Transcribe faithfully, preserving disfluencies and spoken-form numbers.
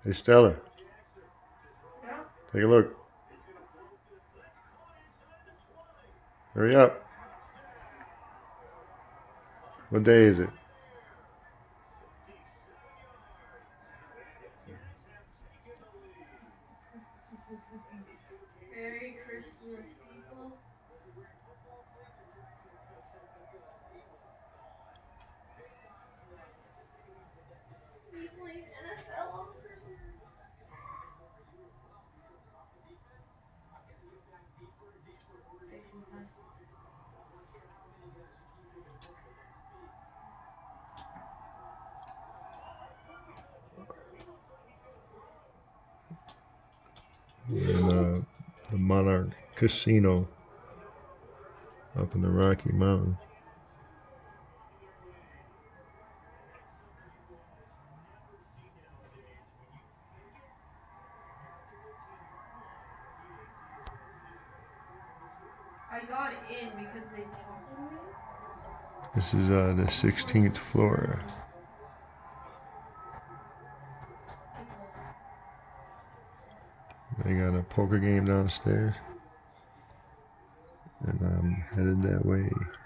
Hey, Stella, Yeah. take a look. Hurry up. What day is it? Merry Christmas, people. Are you playing N F L on Christmas? Fixing us. We're in uh, the Monarch Casino up in the Rocky Mountain. I got in because they told me. This is uh, the sixteenth floor. They got a poker game downstairs, and I'm headed that way.